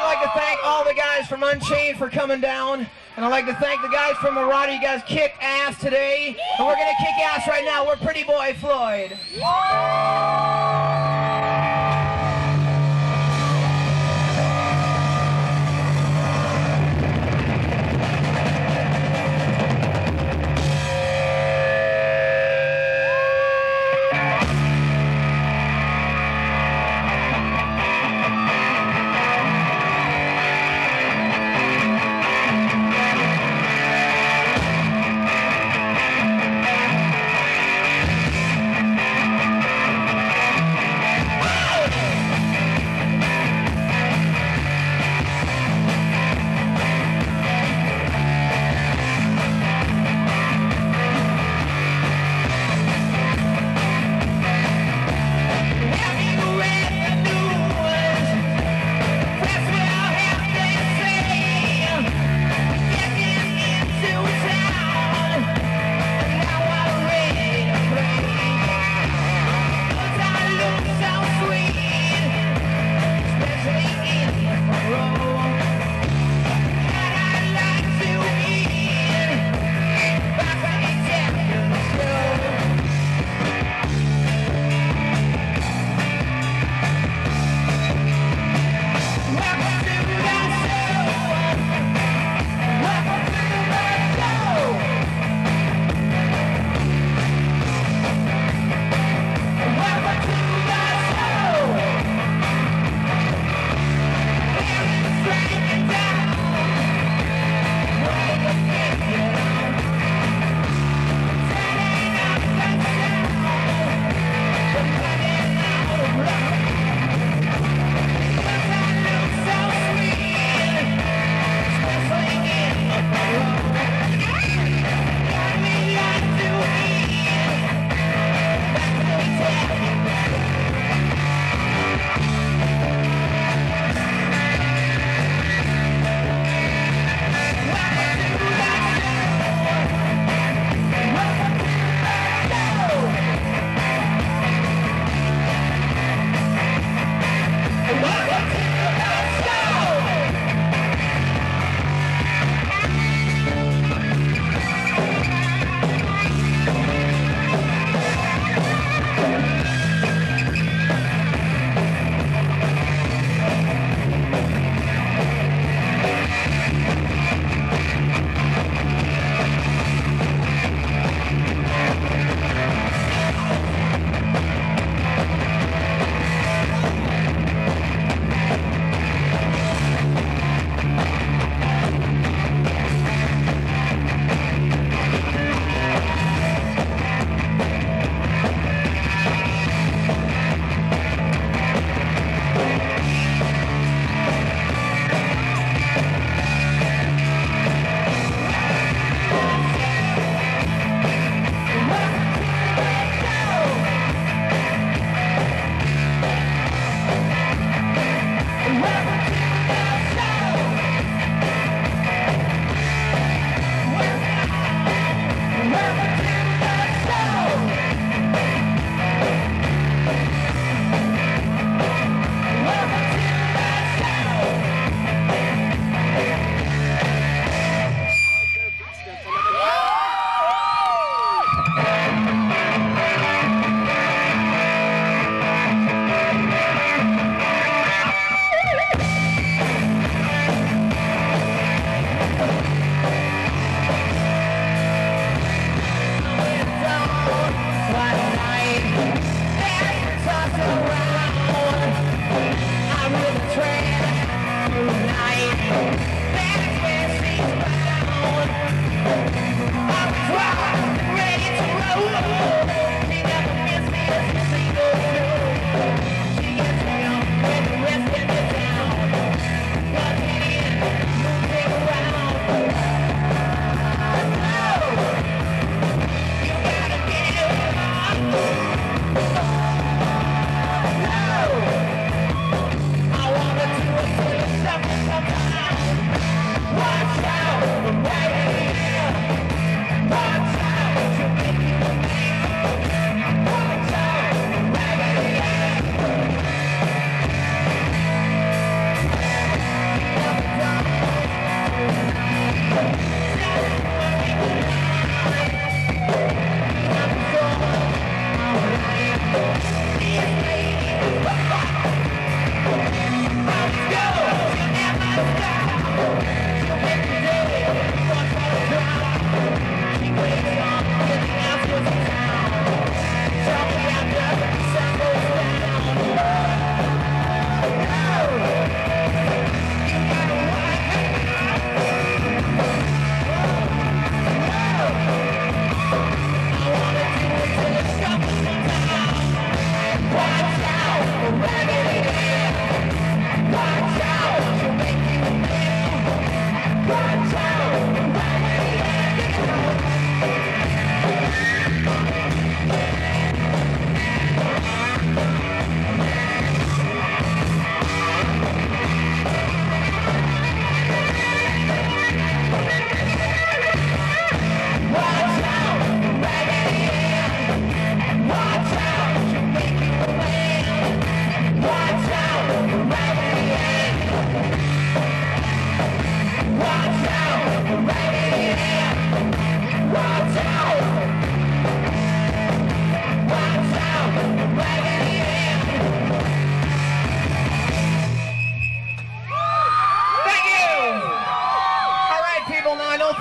I'd like to thank all the guys from Unchained for coming down. And I'd like to thank the guys from Marauder. You guys kicked ass today. And we're going to kick ass right now. We're Pretty Boy Floyd.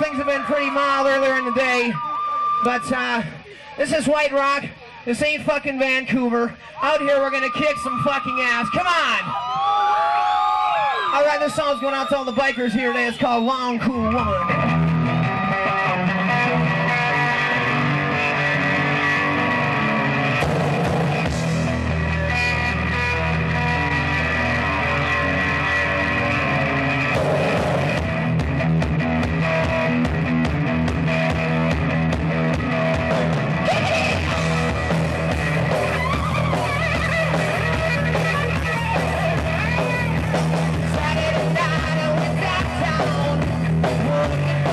things have been pretty mild earlier in the day. But this is White Rock. This ain't fucking Vancouver. Out here we're gonna kick some fucking ass. Come on! Alright, this song's going out to all the bikers here today. It's called Long Cool Woman. Saturday night I went downtown,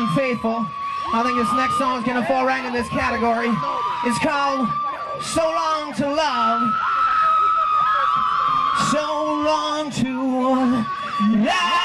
Unfaithful. I think this next song is gonna fall right in this category. It's called So Long to Love. So long to love.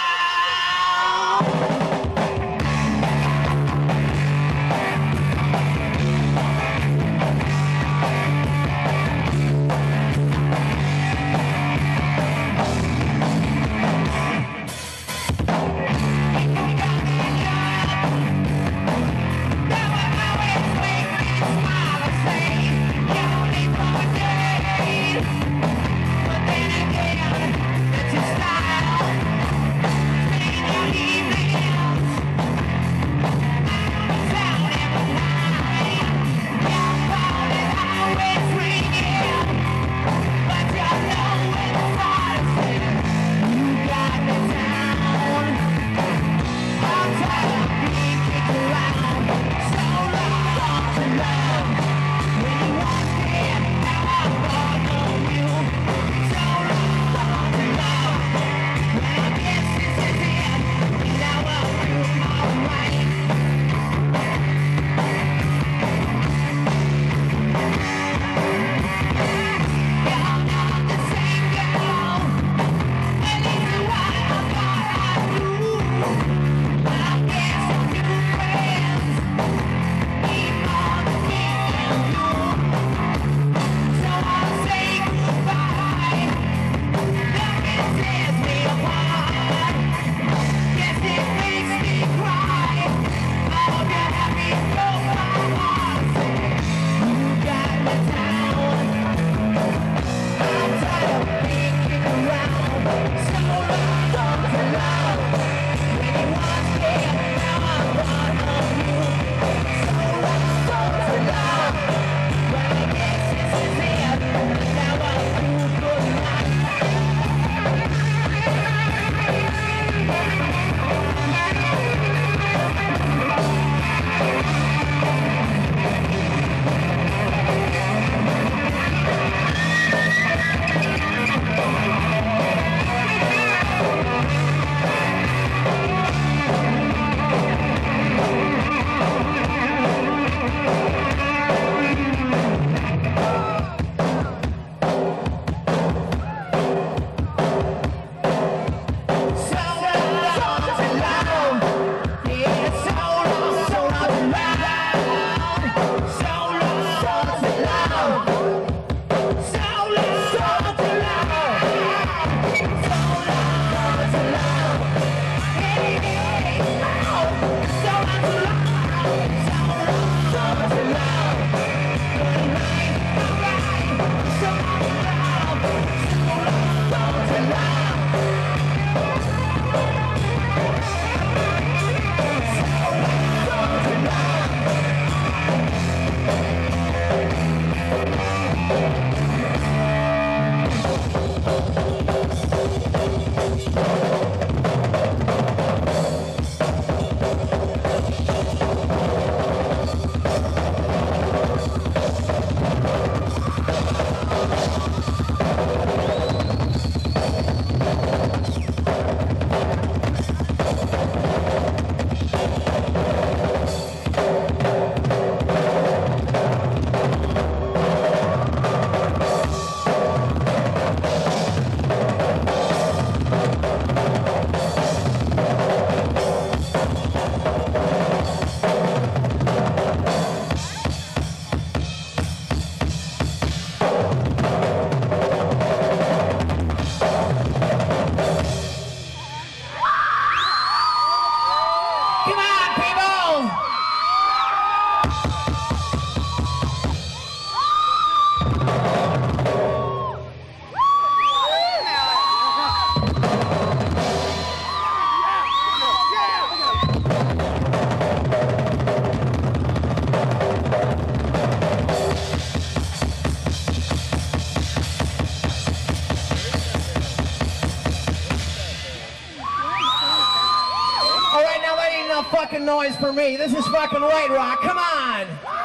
fucking noise for me. This is fucking White Rock. Come on.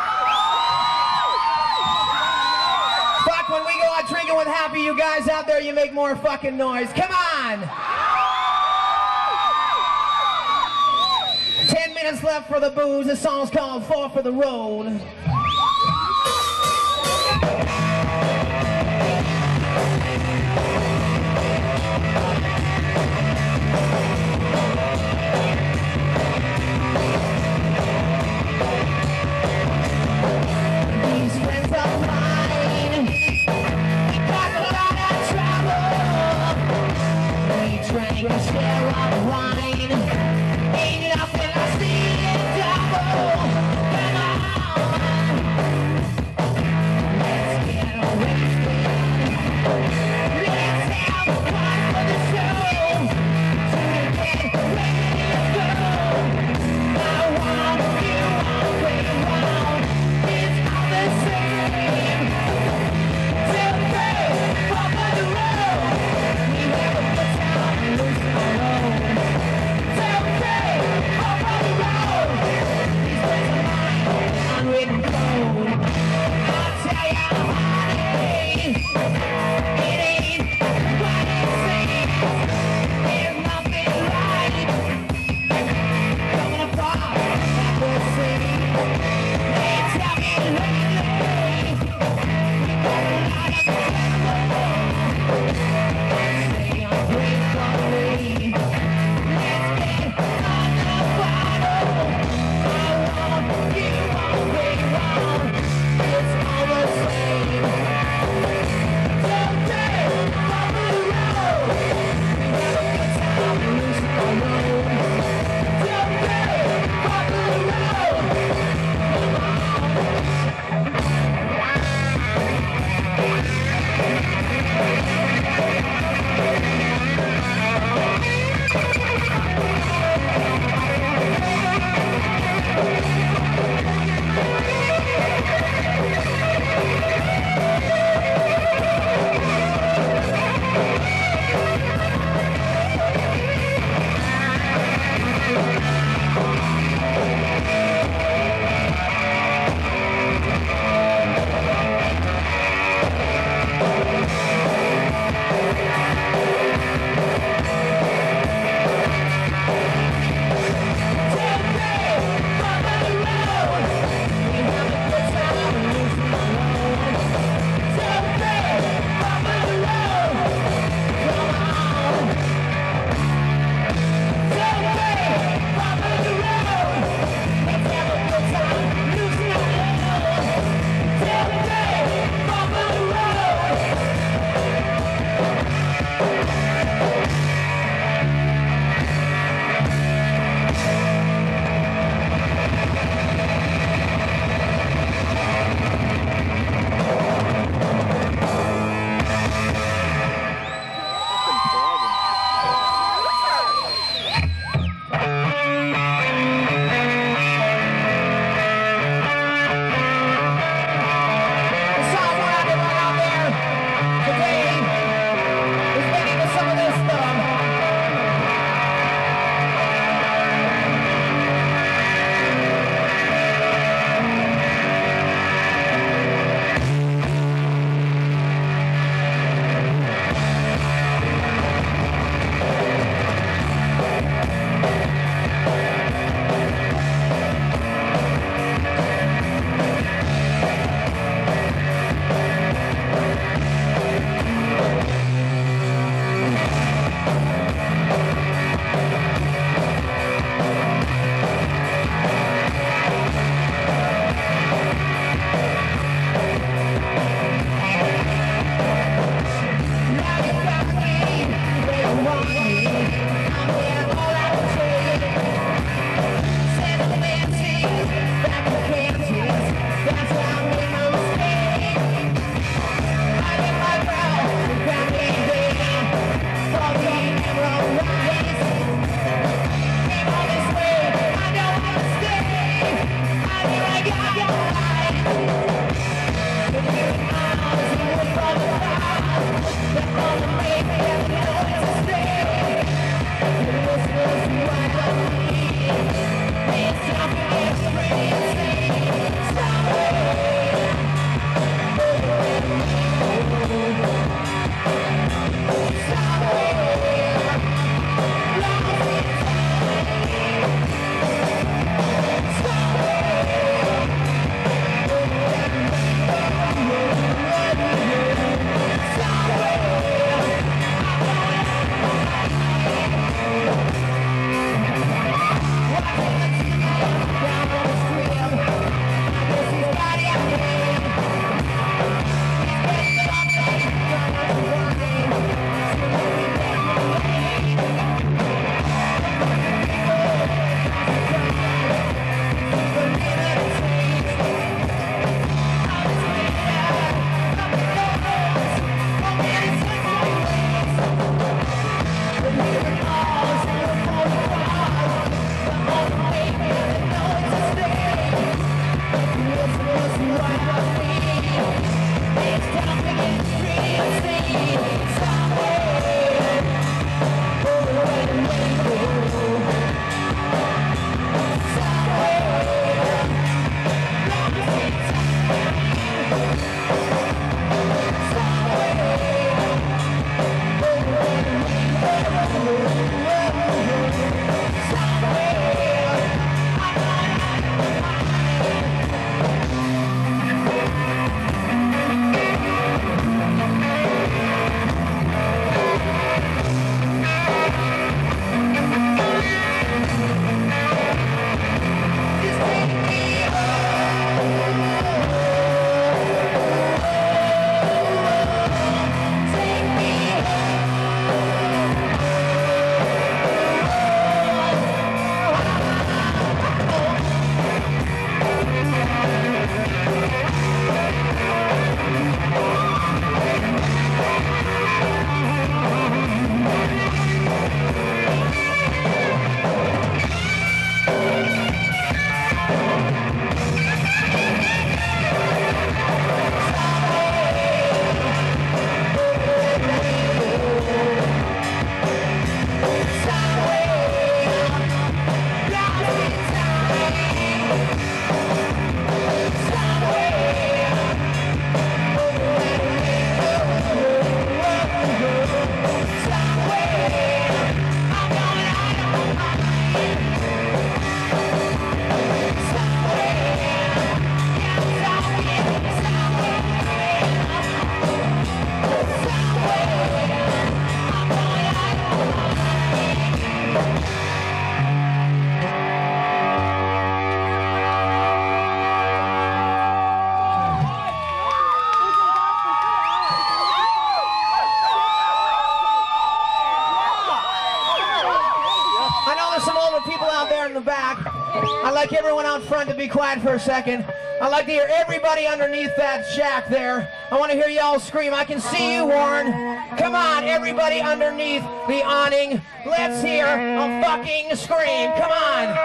Fuck, when we go out drinking with Happy, you guys out there, you make more fucking noise. Come on. 10 minutes left for the booze. This song's called Fall for the Road. These friends of mine, we got a lot of trouble. We drank a share of wine. Ain't nothing I see in double. Come on, let's get away. Let's have fun for the show. So get ready to go. I want you all way round. It's all the same. Till day, up on the road. We have a good time, losing our own. Till day, up on the road. These days are mine, unwritten code. I'll tell you, honey, it ain't what it seems. There's nothing right. Coming apart, that will see. They tell me lately, we got a lot of trouble. Say I'm gratefully. Let's get on the bottle. I want you all way round. It's all the same. Someday, follow the road. We have a good time, losing our road. Someday, follow the road. everyone out front to be quiet for a second. I'd like to hear everybody underneath that shack there. I want to hear y'all scream. I can see you, Warren. Come on, everybody underneath the awning. Let's hear a fucking scream. Come on.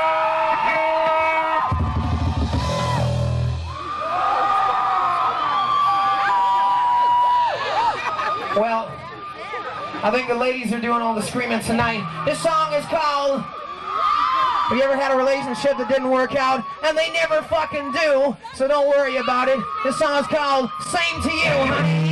Well, I think the ladies are doing all the screaming tonight. This song is called Have You Ever Had a Relationship That Didn't Work Out? And they never fucking do, so don't worry about it. This song is called Same to You, honey.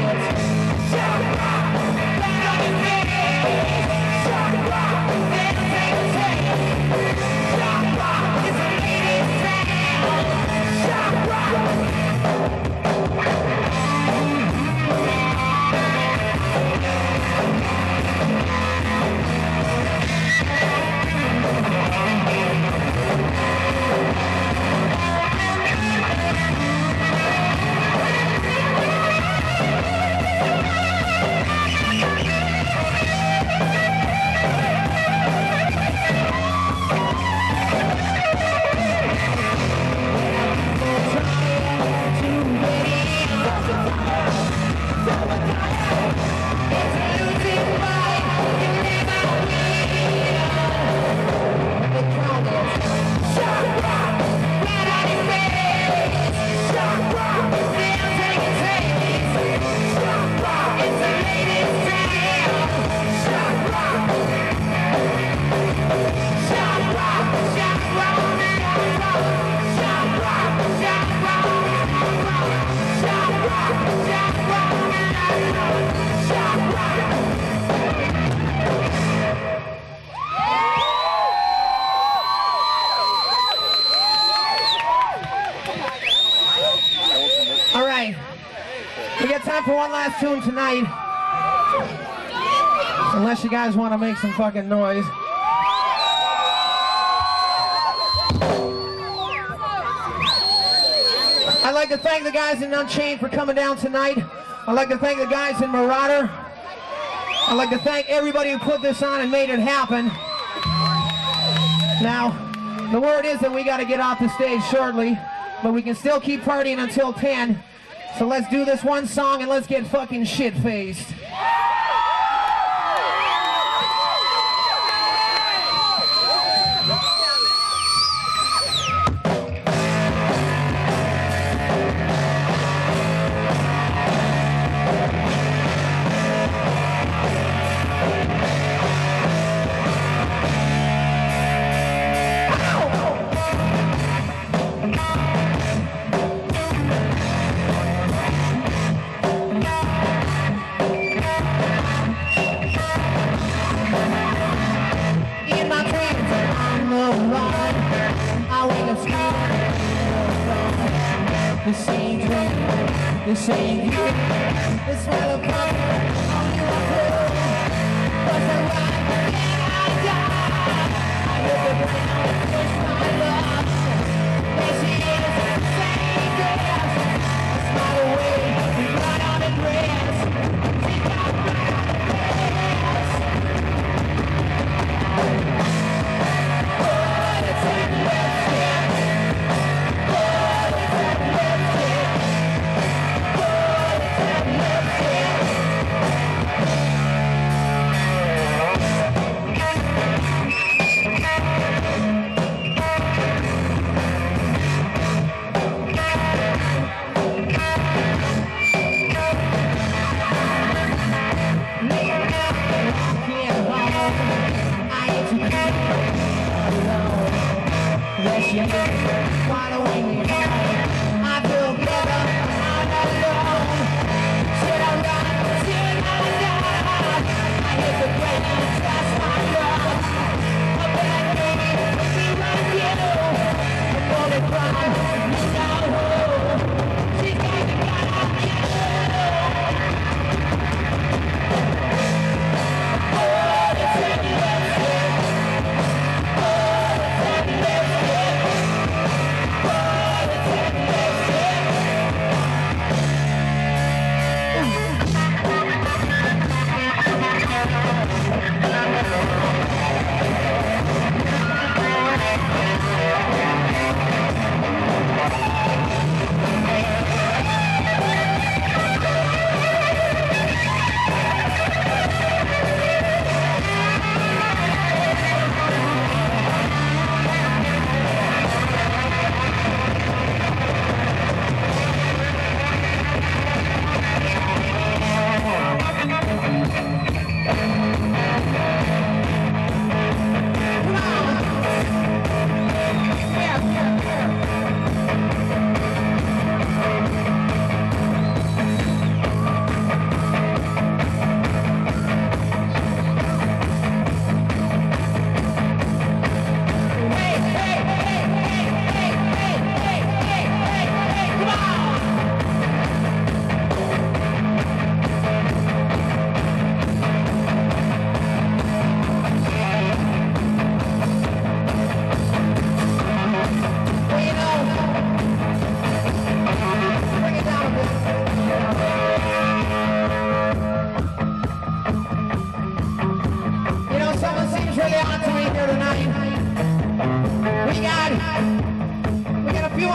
For one last tune tonight, unless you guys want to make some fucking noise. I'd like to thank the guys in Unchained for coming down tonight. I'd like to thank the guys in Marauder. I'd like to thank everybody who put this on and made it happen. Now, the word is that we got to get off the stage shortly, but we can still keep partying until 10. So let's do this one song and let's get fucking shit-faced. This ain't dream, this ain't you, this smell of comfort on your floor. Was I right? Can I die? I hear the ground push my love. There she is, same dress. Smile away, right on the dress. She got right on the dress. Oh, it's in the lipstick. Following me home, I feel better, I'm not alone. Should I run, should I die? I hit the brake and trust my love. A bad baby, be like you. A bullet from, you know who. She's got the gun on you. Oh, it's in the lipstick. Oh, it's in the lipstick. Oh,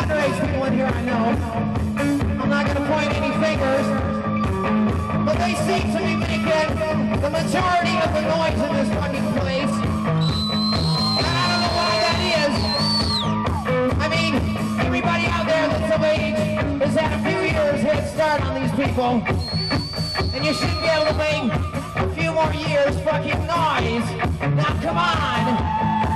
underage people in here, I know. I'm not going to point any fingers. But they seem to be making the majority of the noise in this fucking place. And I don't know why that is. I mean, everybody out there that's of age has had a few years head start on these people. And you shouldn't be able to make a few more years fucking noise. Now come on.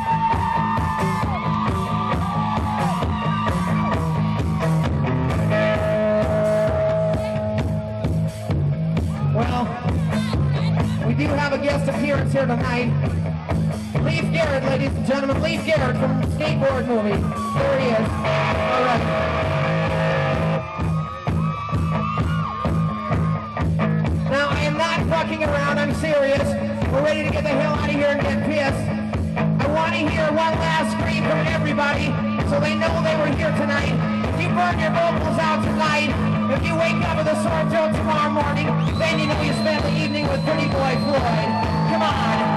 Well, we do have a guest appearance here tonight. Leif Garrett, ladies and gentlemen. Leif Garrett from the skateboard movie. There he is. All right. Now, I am not fucking around. I'm serious. We're ready to get the hell out of here and get pissed. I want to hear one last scream from everybody so they know they were here tonight. If you burn your vocals out tonight, if you wake up with a sore throat tomorrow morning, then you know you spent the evening with pretty boy Floyd. Come on.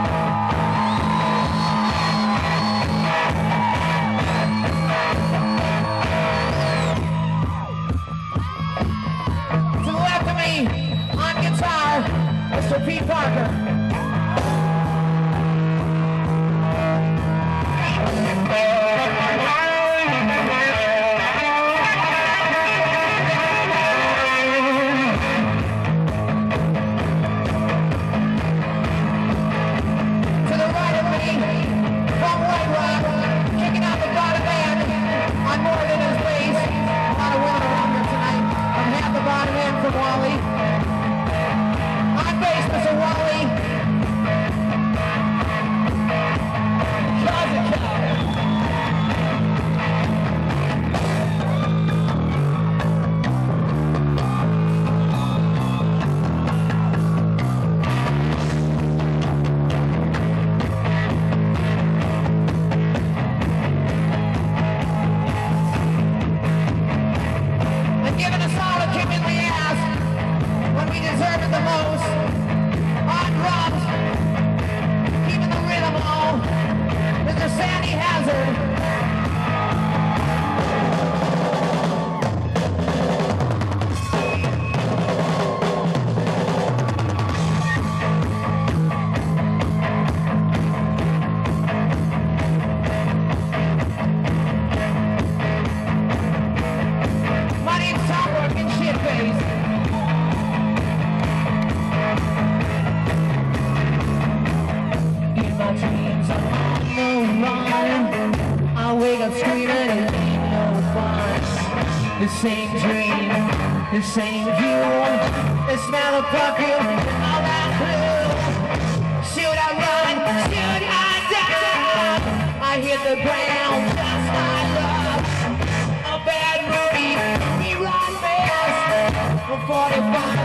To the left of me, on guitar, Mr. Pete Parker. The same dream, the same view, the smell of perfume, and all that blue. Should I run? Should I die? I hit the ground, just my love. A bad movie, we run fast. 45.